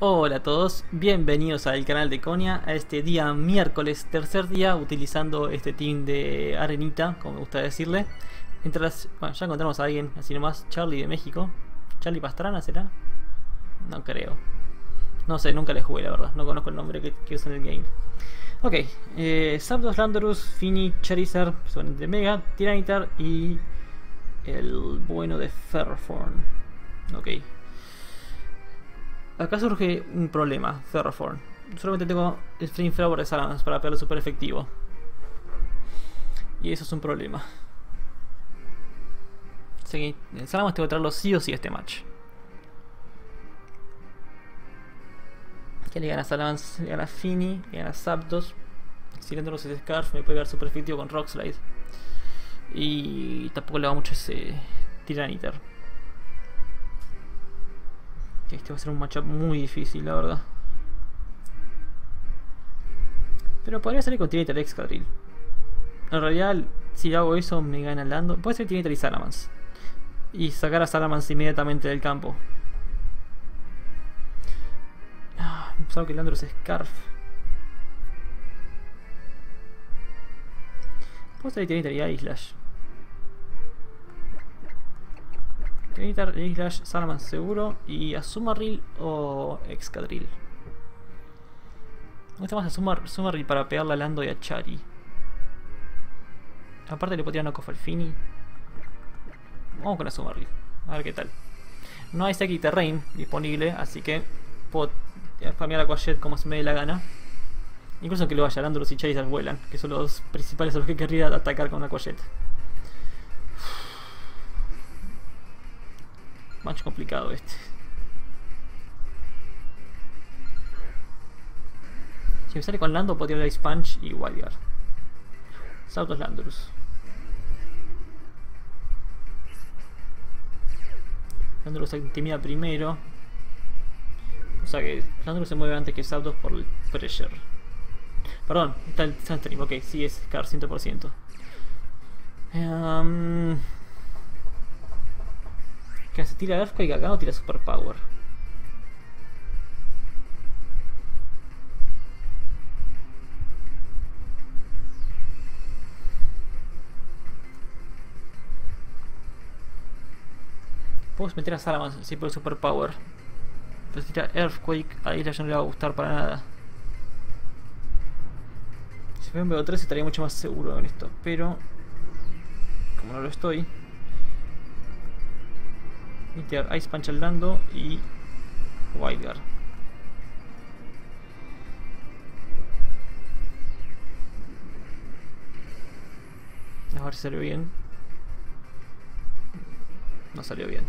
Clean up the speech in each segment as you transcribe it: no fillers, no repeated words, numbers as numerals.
Hola a todos, bienvenidos al canal de Konya a este día miércoles, tercer día utilizando este team de arenita, como me gusta decirle. Bueno, ya encontramos a alguien, así nomás, Charlie de México. ¿Charlie Pastrana será? No creo. No sé, nunca le jugué la verdad, no conozco el nombre que usa en el game. Ok, Zapdos, Landorus, Fini, Charizard, son de Mega, Tyranitar y el bueno de Ferrothorn. Ok. Acá surge un problema, Ferrothorn. Solamente tengo el Flamethrower de Salamence para pegarle super efectivo. Y eso es un problema. Así que en Salamence tengo que traerlo sí o sí a este match. Que le gana a Salamence, le gana a Fini, le gana a Zapdos. Si le entro los Scarf me puede pegar super efectivo con Rock Slide. Y tampoco le va mucho ese Tyranitar. Este va a ser un matchup muy difícil, la verdad. Pero podría salir con Tyranitar Excadrill. En realidad, si hago eso, me gana Lando. Puede ser Tyranitar y Salamence. Y sacar a Salamence inmediatamente del campo. Pensaba que Landorus es Scarf. Puedo salir Tyranitar y Aegislash. Tyranitar, Aegislash, Salamence seguro. Y Azumarill o Excadrill. Me gusta más Azumarill para pegarle a Lando y a Chari. Aparte le puedo tirar Knockoff al Fini. Vamos con Azumarill, a ver qué tal. No hay Psychic Terrain disponible, así que puedo spamear a Quajet como se me dé la gana. Incluso que lo vaya, Landorus y Charizard vuelan, que son los dos principales a los que querría atacar con una Quajet. Match complicado este. Si me sale con Lando puedo tirar Ice Punch y Wild Guard. Zapdos, Landorus. Landorus se intimida primero. O sea que Landorus se mueve antes que Zapdos por el pressure. Perdón, está el Sunstream, ok, sí es Scar 100%. Que se tira Earthquake acá o tira Super Power. Puedo meter a Salamence así por el Super Power. Pero si tira Earthquake, a Isla no le va a gustar para nada. Si fuera un BO3 estaría mucho más seguro en esto, pero como no lo estoy, voy a tirar Ice Punch al Lando y Wild Guard. A ver si salió bien. No salió bien.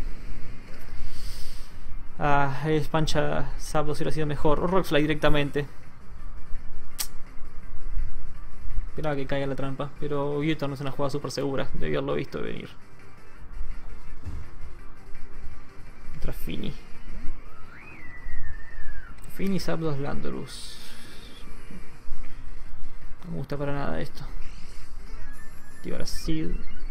Ice Punch a Zapdos hubiera sido mejor. O Rock Slide directamente. Esperaba que caiga la trampa, pero U-Turn no es una jugada súper segura. Debió haberlo visto venir. Contra Fini. Fini, Zapdos, Landorus. No me gusta para nada esto. Activar a Seed.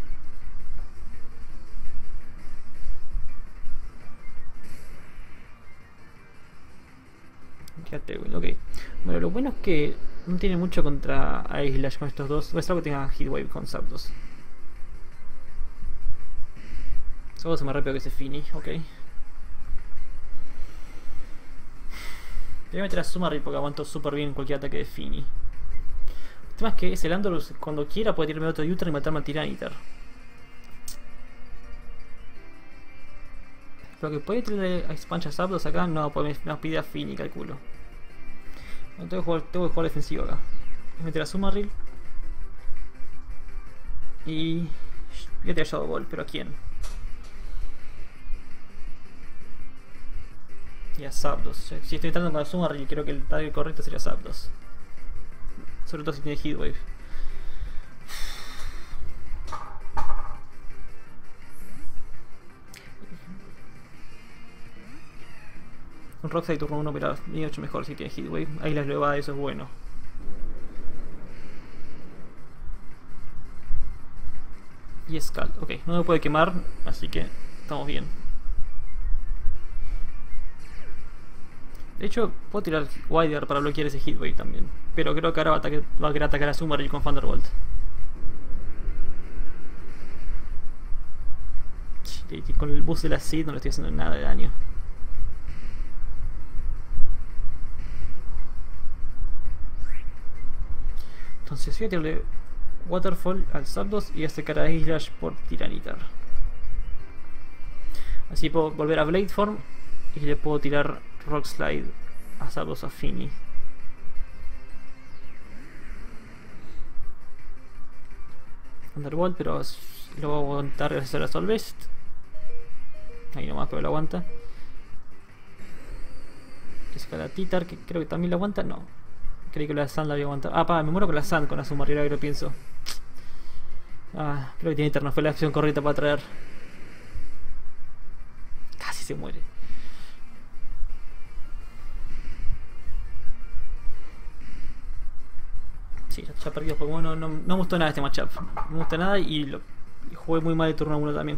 Quédate, ok. Bueno, lo bueno es que no tiene mucho contra Aegislash con estos dos. O es algo que tenga Heatwave con Zapdos. Solo se me rápido que ese Fini, ok. Voy a meter a Azumarill porque aguanto súper bien cualquier ataque de Fini. El tema es que ese Landorus cuando quiera puede tirarme otro U-Turn y matarme a Tyranitar. Lo que puede tirarle Ice Punch a Zapdos acá no, pues me pide a Fini, calculo. No, tengo que jugar defensivo acá. Voy a meter a Azumarill. Y voy a tirar Shadow Ball, pero ¿a quién? Y a Zapdos. Si estoy entrando con Azumarill, creo que el target correcto sería Zapdos. Sobre todo si tiene Heatwave. Un Rockslide turno 1, pero es mucho mejor si tiene Heatwave. Ahí las levadas, eso es bueno. Y Scald, ok, no me puede quemar, así que estamos bien. De hecho, puedo tirar Wider para bloquear ese Hitwave también. Pero creo que ahora va a querer atacar a Summeril con Thunderbolt. Y con el boost de la Seed no le estoy haciendo nada de daño. Entonces voy a tirarle Waterfall al Zapdos y a este cara de Slash por Tiranitar. Así puedo volver a Blade Form y le puedo tirar Rock Slide a Zapdos a Fini. Thunderbolt, pero lo voy a aguantar gracias a la Soul Beast. Ahí nomás, pero lo aguanta. Escala Titar, que creo que también lo aguanta. No, creí que la Sand la había aguantado. Ah, me muero con la Sand, con la Sumarriera que lo pienso. Ah, creo que Tiranitar no fue la acción correcta para traer. Casi se muere. Sí, ya perdí los Pokémon. No me gustó nada este matchup. No me gustó nada y jugué muy mal de turno 1 también.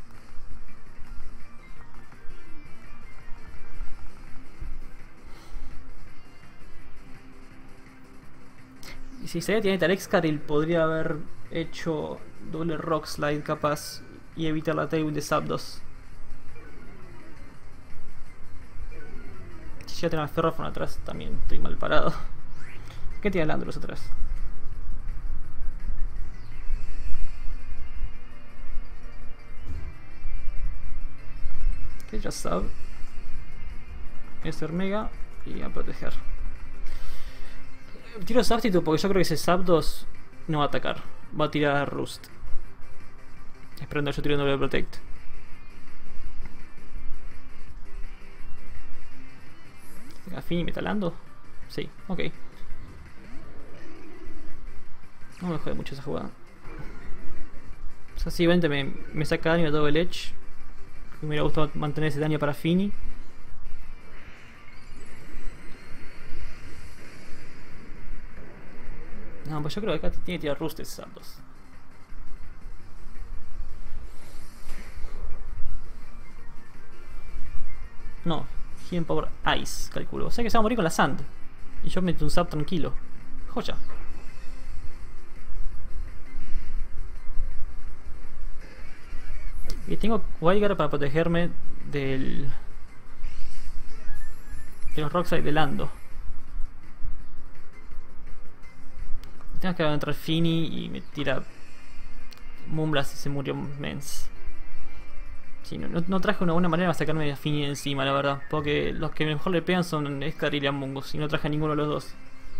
Y si sabía Tiranitar Excadrill, podría haber hecho doble Rock Slide capaz y evitar la Tail de Zapdos. Si ya tengo a Ferrothorn atrás, también estoy mal parado. ¿Qué tiene Landorus atrás? Que ya sabe. Este Mega y a proteger. Tiro Substitute porque yo creo que ese Zapdos no va a atacar. Va a tirar Roost. Esperando yo tiro un doble Protect. ¿Afini me talando? Sí, ok. No me jode mucho esa jugada. O sea, sí, me saca daño a Double Edge. Me hubiera gustado mantener ese daño para Fini. No, pues yo creo que acá tiene que tirar Roost ese Zapdos. No, Hidden Power Ice, calculo. O sea que se va a morir con la Sand. Y yo meto un Zap tranquilo. Joya. Y tengo Wigar para protegerme de los Rockside de Lando. Tengo que entrar Fini y me tira Moonblast y se murió Mens. Sí, no traje una buena manera de sacarme a Fini encima, la verdad. Porque los que mejor le pegan son Excadrill y Amoonguss. Y no traje a ninguno de los dos.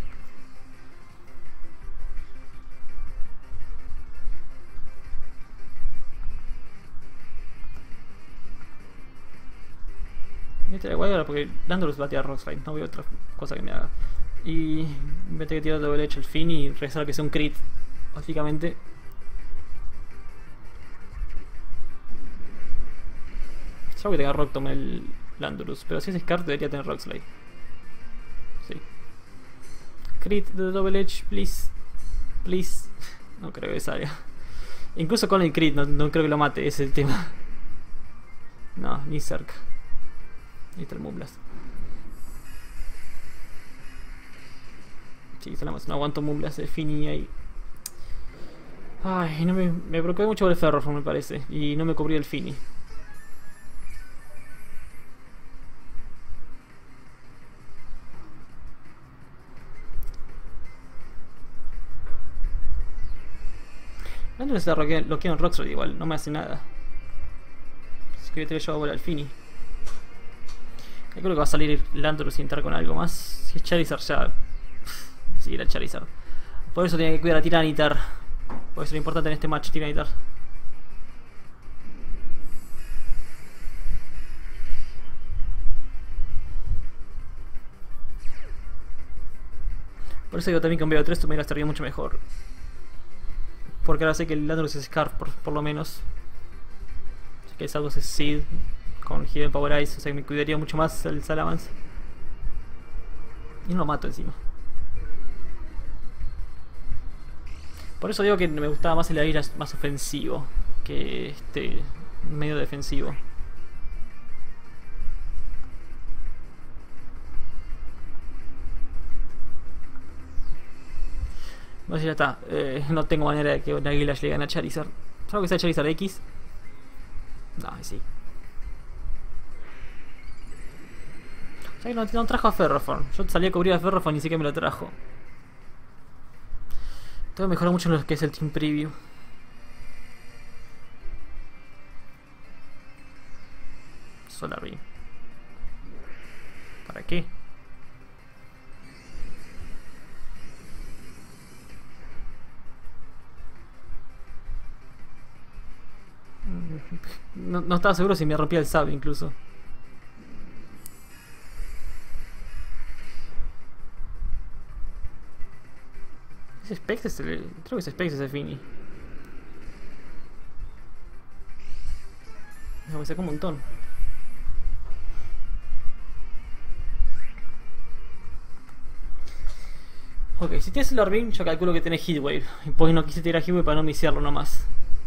Voy a tirar Wild porque Landorus va a tirar Rockslide. No veo otra cosa que me haga. Y voy a tener que tirar doble hecho el Fini y rezar que sea un crit. Básicamente. Salvo que tenga Rock Tomb el Landorus, pero si es Scar debería tener Rock Slide. Sí. Crit de Double Edge, please. Please. No creo que salga. Incluso con el crit no creo que lo mate, ese es el tema. No, ni cerca. Ahí está el Moonblast. Sí, no aguanto Moonblast de Fini ahí. Ay, me preocupé mucho por el Ferrothorn, me parece. Y no me cubrí el Fini. Landorus está bloqueado en Rockslide igual, no me hace nada. Así que voy a tener yo ahora al Fini. Yo creo que va a salir Landorus y entrar con algo más. Si es Charizard ya... Sí, era Charizard. Por eso tenía que cuidar a Tiranitar. Por eso es lo importante en este match, Tiranitar. Por eso digo también que un BO3 me hubiera servido mucho mejor. Porque ahora sé que el Landorus es Scarf, por lo menos. Sé que el Zapdos es Seed con Hidden Power Ice, o sea que me cuidaría mucho más el Salamence. Y no lo mato encima. Por eso digo que me gustaba más el Aira más ofensivo que este medio defensivo. No sé, ya está. No tengo manera de que un águila le gane a Charizard. Solo que sea Charizard X. No, sí. O sea que no trajo a Ferrothorn. Yo salí a cubrir a Ferrothorn y sí que me lo trajo. Todo mejora mucho en lo que es el Team Preview. Solar Beam. ¿Para qué? No estaba seguro si me rompía el sable incluso. ¿Es Specs? Creo que es Specs ese Fini. Me sacó un montón. Ok, si tienes el Orbeam, yo calculo que tenés Heatwave. Y pues no quise tirar Heatwave para no misiarlo nomás.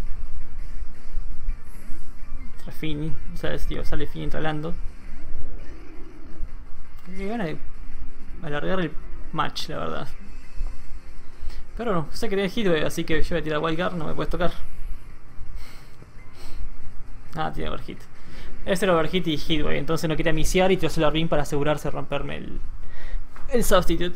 Entra Fini, o sea, tío, sale Fini entralando. Que gana de alargar el match, la verdad. Pero no, sé que tiene Heatwave, así que yo voy a tirar Wild Guard, no me puedes tocar. Ah, tiene Overhit. Ese era Overhit y Heatwave, entonces no quería misiar y tiró el Orbeam para asegurarse de romperme el Substitute.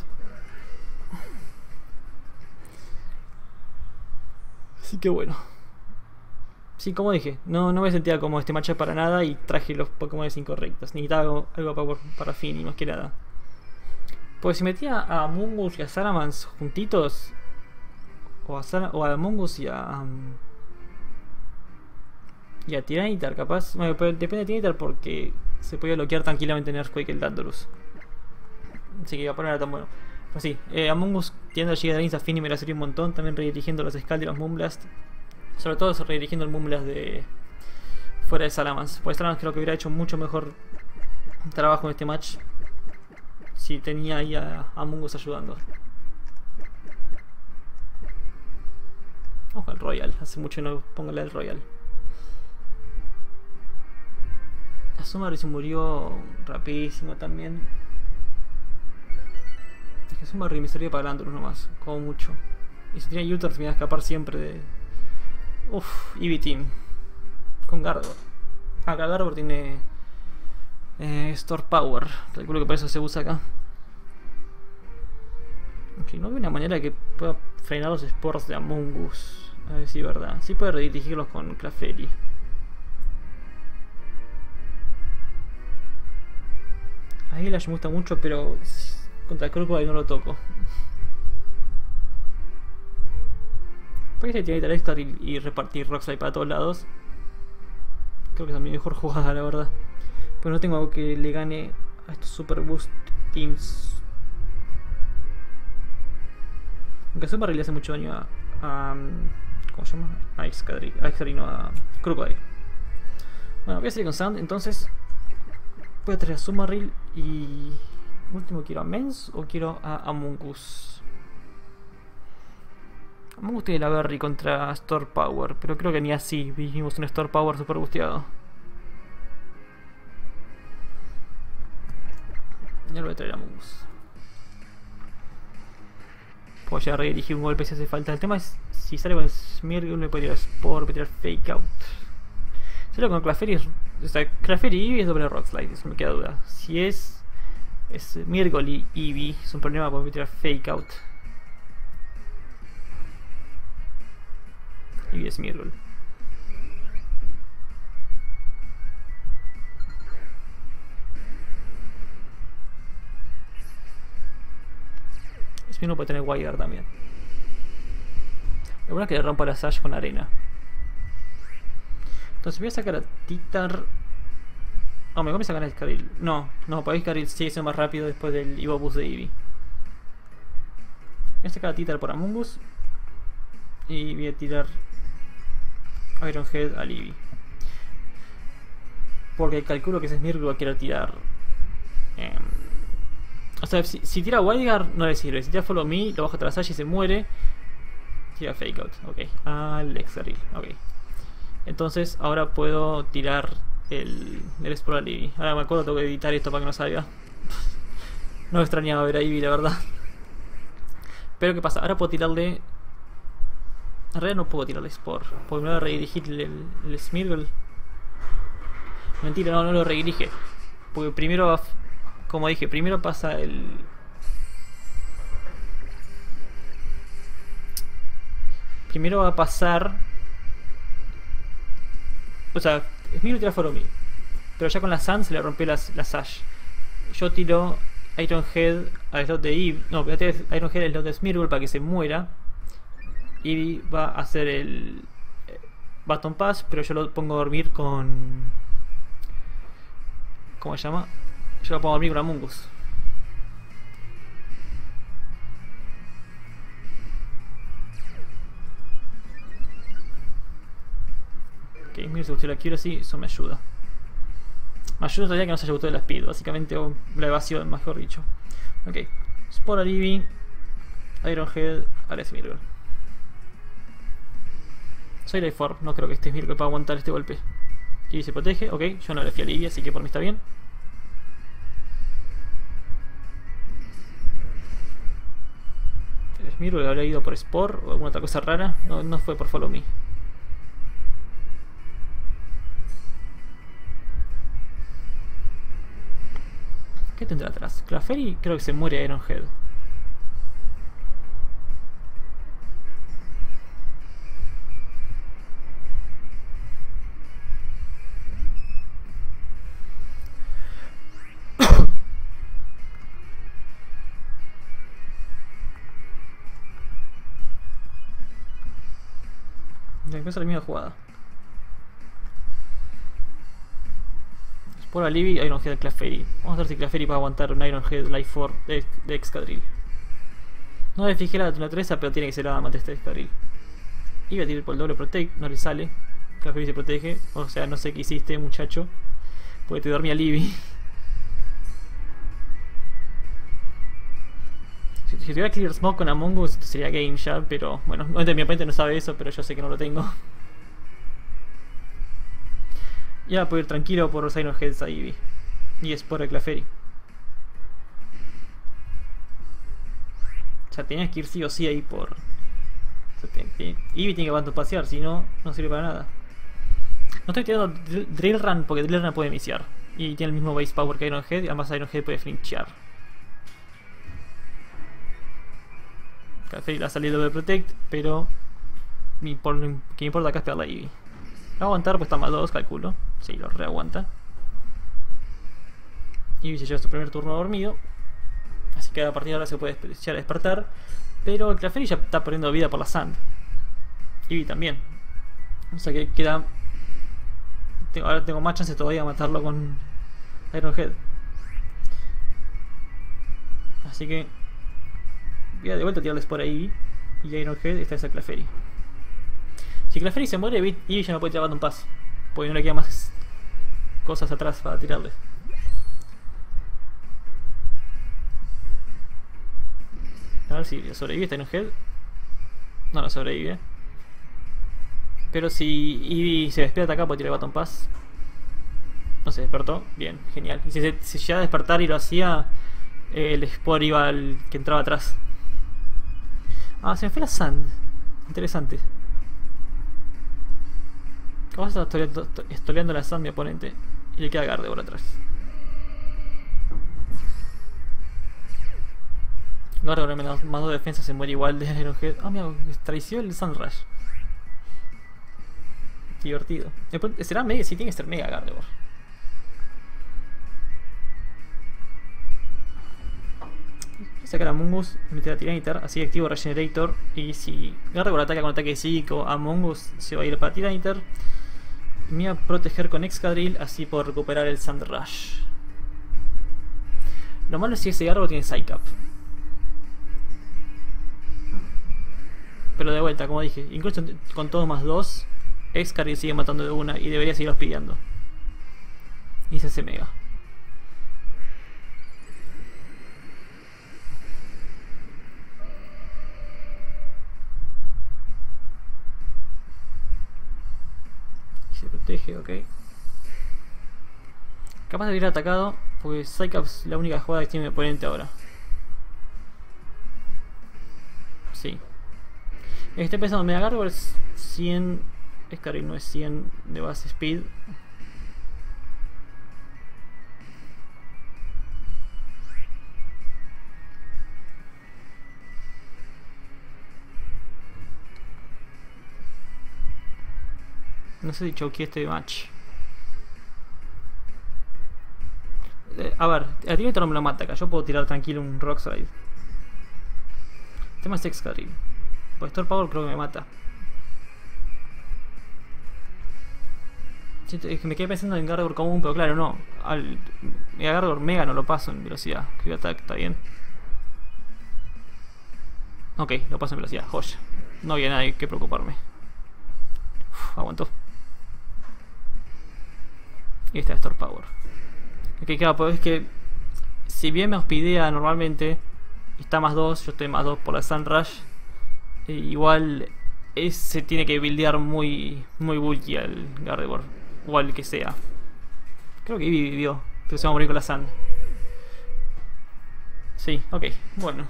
Así que bueno. Sí, como dije, no me sentía como este matchup para nada y traje los Pokémon incorrectos. Necesitaba algo para Fini, más que nada. Pues si metía a Amoonguss y a Salamence juntitos, o a Amoonguss y a Tyranitar, capaz. Bueno, depende de Tyranitar porque se podía bloquear tranquilamente en Earthquake el Dandorus. Así que iba a poner tan bueno. Pues sí, Amoonguss tirando a Giga Drains a Fini me la sirvió un montón. También redirigiendo los Scald y los Moonblast. Sobre todo redirigiendo el Moonblast de fuera de Salamence. Pues Salamence creo que hubiera hecho mucho mejor trabajo en este match si tenía ahí a Amoonguss ayudando. Ojo al Royal, hace mucho no pongo el Royal. Azumarill se murió rapidísimo también. Es que Azumarill me servía para Landorus nomás, como mucho. Y si tenía Uther me iba a escapar siempre de... Uff, Eevee Team. Con Gardevoir. Ah, Gardevoir tiene... Store Power. Calculo que por eso se usa acá. Ok, no veo una manera que pueda frenar los Spores de Amoonguss. A ver si es verdad. Sí puede redirigirlos con Clefairy. A Eylash me gusta mucho, pero contra Crocodile no lo toco. Puede tirar Tyranitar y repartir Rockslide para todos lados. Creo que es mi mejor jugada, la verdad. Pues no tengo algo que le gane a estos Super Boost Teams. Aunque Azumarill le hace mucho daño a ¿cómo se llama? A Excadrill, no, a Crocodile. Bueno, voy a seguir con Sand, entonces voy a traer a Azumarill y... último, ¿quiero a Mens o quiero a Amoonguss? Amoonguss tiene la Berry contra Store Power, pero creo que ni así vimos un Store Power super busteado. Ya lo voy a traer a Amoonguss. Puedo llegar a redirigir un golpe si hace falta. El tema es si sale con Smeargle me puede tirar Spore, me puede tirar Fake Out. Si sale con Clefairy, o sea, Clefairy y Eevee es doble Rock Slide, eso me queda duda. Si es Smeargle y Eevee es un problema porque me tirar Fake Out. Eevee es Smeargle. Smeargle puede tener Wire también. Lo bueno es que le rompa la Sash con arena. Entonces voy a sacar a Titar. No, me voy a sacar a Excadrill. No, para Excadrill sigue siendo más rápido después del Evo Boost de Eevee. Voy a sacar a Titar por Amoonguss. Y voy a tirar Iron Head al Eevee. Porque calculo que ese Smeargle va a querer tirar. O sea, si tira Wildguard no le sirve. Si tira Follow Me, lo baja tras Sash y se muere. Tira Fake Out, ok. Al Excadrill, ok. Entonces ahora puedo tirar el Spore al Eevee. Ahora me acuerdo, tengo que editar esto para que no salga. No extrañaba ver a Eevee, la verdad. Pero ¿qué pasa? Ahora puedo tirarle... En realidad no puedo tirarle Spore, porque me va a redirigir el Smeargle. Mentira, no lo redirige. Porque primero va... Como dije, primero pasa el... Primero va a pasar... O sea, Smeargle tira For Me. Pero ya con la Sand se le rompió la Sash. Yo tiro Iron Head al slot de Eve. No, voy a tirar Iron Head al slot de Smeargle para que se muera. Eevee va a hacer el Baton Pass, pero yo lo pongo a dormir con... ¿Cómo se llama? Yo lo pongo a dormir con Among Us. Ok, mira, si usted la quiero así, eso me ayuda. Me ayuda todavía que no se haya gustado la speed, básicamente, o la evasión, mejor dicho. Ok, Spore al Eevee, Iron Head al Smeargle. Soy Life Orb, no creo que este Smeargle pueda aguantar este golpe. Eevee se protege, ok, yo no le fui a Eevee, así que por mí está bien. El Smeargle habría ido por Spore o alguna otra cosa rara, no fue por Follow Me. ¿Qué tendrá atrás? Clefairy creo que se muere Iron Head. Empieza la misma jugada. Spore al Eevee, Iron Head al Clefairy. Vamos a ver si Clefairy va a aguantar un Iron Head Life Orb de Excadrill. No me fijé la naturaleza, pero tiene que ser la mate este Excadrill. Iba a tirar por el doble Protect, no le sale. Clefairy se protege. O sea, no sé qué hiciste, muchacho. Porque te dormía Eevee. Si tuviera Clear Smoke con Among Us sería game ya, pero bueno, mi oponente no sabe eso, pero yo sé que no lo tengo. Ya puedo ir tranquilo por los Iron Heads a Eevee. Y es por el Clefairy. O sea, tenías que ir sí o sí ahí por... O sea, Eevee tiene que avantopasear, si no, no sirve para nada. No estoy tirando Drill Run porque Drill Run puede iniciar. Y tiene el mismo base power que Iron Head, y además Iron Head puede flinchear. Clefairy la ha salido de Protect, pero lo que me importa acá es pegarle a Eevee. Va a aguantar, pues está más 2, calculo. Sí, lo reaguanta. Eevee se lleva su primer turno dormido. Así que a partir de ahora se puede llegar a despertar. Pero el Clefairy ya está perdiendo vida por la Sand. Eevee también. O sea que queda... Ahora tengo más chance todavía de matarlo con Iron Head. Así que... voy a de vuelta a tirarles por ahí. Y Iron Head está esa Clefairy. Si Clefairy se muere, Eevee ya no puede tirar Baton Pass. Porque no le queda más cosas atrás para tirarle. A ver si sobrevive esta Iron Head. No, no sobrevive. Pero si Eevee se despierta acá, puede tirar Baton Pass. No se despertó. Bien, genial. Y si llega a despertar y lo hacía, el Spore iba al que entraba atrás. Ah, se me fue la Sand. Interesante. ¿Cómo está estoleando la Sand mi oponente? Y le queda Gardevoir atrás. Gardevoir menos más 2 defensas se muere igual de Iron Head. Ah, mira, traicionó el Sandrush. Divertido. ¿Será mega? Sí, tiene que ser mega Gardevoir. Voy a sacar a Among Us, meter a Tiranitar, así activo Regenerator. Y si Gardevoir ataca con ataque psíquico, Among Us se va a ir para Tiranitar. Me voy a proteger con Excadrill, así puedo recuperar el Sandrush. Lo malo es si ese Gardevoir tiene Psycap. Pero de vuelta, como dije, incluso con todo más 2, Excadrill sigue matando de una y debería seguir pidiendo. Y se hace mega. Y se protege, ok. Capaz de haber atacado, porque Psycap es la única jugada que tiene mi oponente ahora. Estoy pensando, Mega Gardevoir es 100. Escaril no es 100 de base speed. No sé si choqué este match. A ver, a ti no me lo mata acá. Yo puedo tirar tranquilo un Rock Slide. El tema es Excalibur. Pues Star Power creo que me mata. Es que me quedé pensando en Gardevoir común, pero claro, no. Al Gardevoir Mega no lo paso en velocidad. Quick Attack está bien. Ok, lo paso en velocidad. Joya. No había nada que preocuparme. Uf, aguantó. Y esta es Star Power. Ok, claro, pues es que si bien me hospidea normalmente, está más 2, yo estoy más 2 por la Sunrush. Igual se tiene que buildear muy bulky al Gardevoir, o al que sea. Creo que Eevee vivió, pero se va a morir con la Sun. Sí, ok, bueno.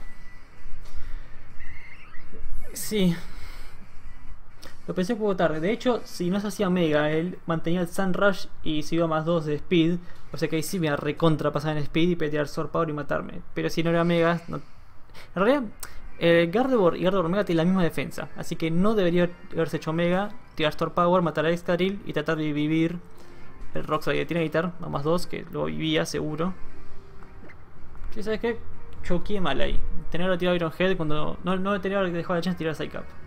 Sí. Lo pensé un poco tarde. De hecho, si no se hacía Mega, él mantenía el Sunrush y se iba más 2 de Speed. O sea que ahí sí me iba recontra pasar en Speed y tirar Sword Power y matarme. Pero si no era Mega, no... En realidad, Gardevoir y Gardevoir Mega tienen la misma defensa. Así que no debería haberse hecho Mega, tirar Sword Power, matar a Excadrill y tratar de vivir el Rock Slide de Tinator a más 2, que lo vivía seguro. Sí, ¿sabes qué? Choqué mal ahí. Tenerlo tirado Iron Head cuando no tenía que dejar la chance de tirar Psy Cap.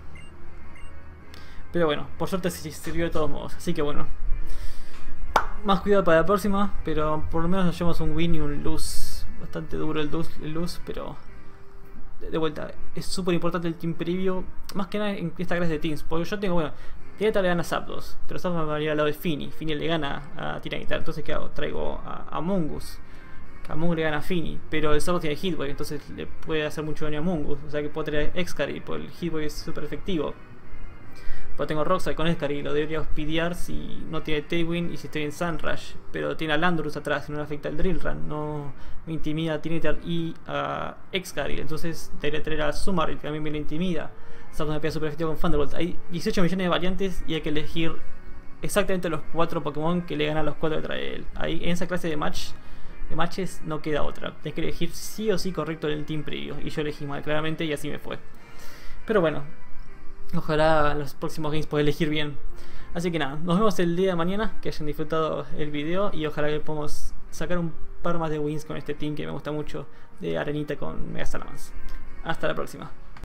Pero bueno, por suerte sí sirvió de todos modos. Así que bueno. Más cuidado para la próxima. Pero por lo menos nos llevamos un win y un lose. Bastante duro el lose, pero... De vuelta, es súper importante el team preview. Más que nada en esta clase de teams. Porque yo tengo, bueno... Tinator le gana a Zapdos. Pero Zapdos me va a ir al lado de Fini. Fini le gana a Tinator. Entonces, ¿qué hago? Traigo a Mungus. Amungus le gana a Fini, pero el Zapdos tiene Hitboy, entonces le puede hacer mucho daño a Amungus. O sea que puedo traer Excadrill, porque el Hitboy es súper efectivo. Pero tengo Rockslide con Excadrill, lo debería hospidear si no tiene Tailwind y si estoy en Sunrush. Pero tiene a Landorus atrás y no le afecta el Drill Run. No me intimida a Tinator y a Excadrill. Entonces debería traer a Sumarit, que a mí me lo intimida. Zapdos me pega súper efectivo con Thunderbolt. Hay 18 millones de variantes y hay que elegir exactamente los 4 Pokémon que le ganan a los 4 que trae él. Ahí en esa clase de matches no queda otra. Tienes que elegir sí o sí correcto en el team preview. Y yo elegí mal claramente y así me fue. Pero bueno, ojalá en los próximos games pueda elegir bien. Así que nada, nos vemos el día de mañana. Que hayan disfrutado el video y ojalá que podamos sacar un par más de wins con este team que me gusta mucho de Arenita con Mega Salamence. Hasta la próxima.